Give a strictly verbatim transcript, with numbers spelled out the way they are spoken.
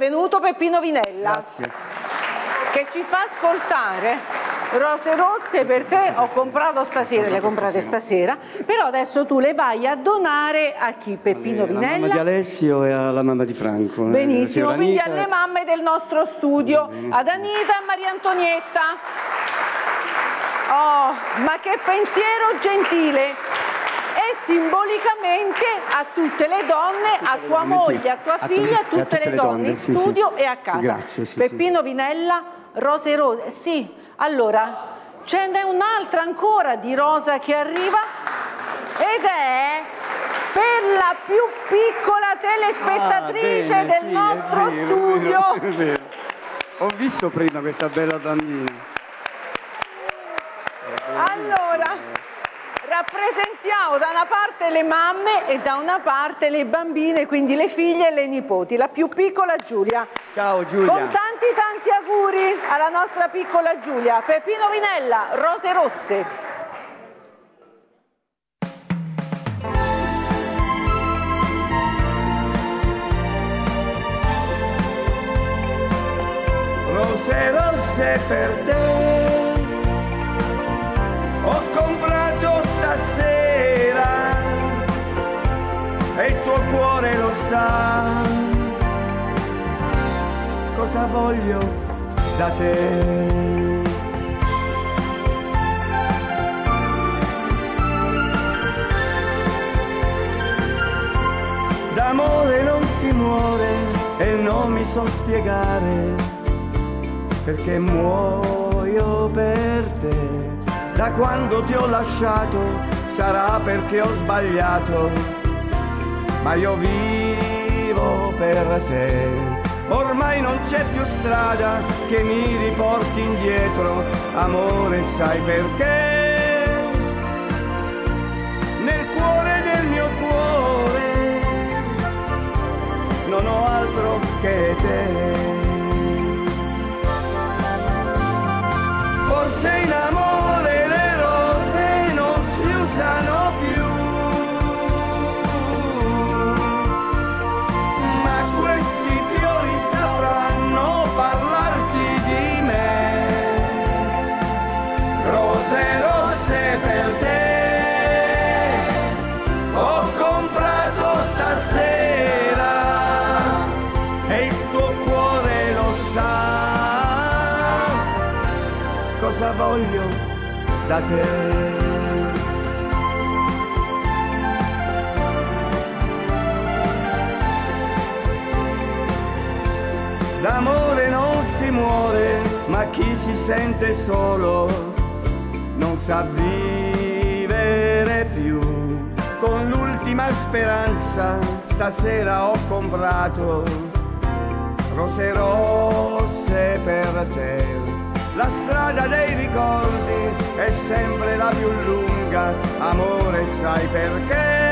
benvenuto Peppino Vinella. Grazie. Che ci fa ascoltare Rose rosse per te. Ho comprato stasera, le comprate stasera, però adesso tu le vai a donare a chi, Peppino Vinella? Alla mamma di Alessio e alla mamma di Franco. Benissimo, eh, quindi Anita... alle mamme del nostro studio, ad Anita e Maria Antonietta. Oh, ma che pensiero gentile! E simbolicamente a tutte le donne, a tua moglie, a tua figlia, a tutte le donne in studio e a casa. Grazie, sì, Peppino sì. Vinella, rose rose. Sì, allora ce n'è un'altra ancora di rosa che arriva ed è per la più piccola telespettatrice ah, bene, del sì, nostro è vero, studio. È vero, è vero. Ho visto prima questa bella bambina. Allora, rappresentiamo da una parte le mamme e da una parte le bambine, quindi le figlie e le nipoti. La più piccola Giulia. Ciao Giulia. Con tanti tanti auguri alla nostra piccola Giulia. Peppino Vinella, rose rosse. Rose rosse per te. Ho comprato stasera e il tuo cuore lo sa cosa voglio da te. D'amore non si muore e non mi so spiegare perché muoio per te. Da quando ti ho lasciato sarà perché ho sbagliato, ma io vivo per te. Ormai non c'è più strada che mi riporti indietro, amore, sai perché? Nel cuore del mio cuore non ho altro che te. Forse in amore le rose non si usano più, ma questi fiori sapranno parlarti di me. Rose rosse per te, ho comprato stasera e il tuo cuore lo sa cosa voglio da te. D'amore non si muore, ma chi si sente solo non sa vivere più. Con l'ultima speranza stasera ho comprato rose rosse per te. La strada dei ricordi è sempre la più lunga, amore, sai perché?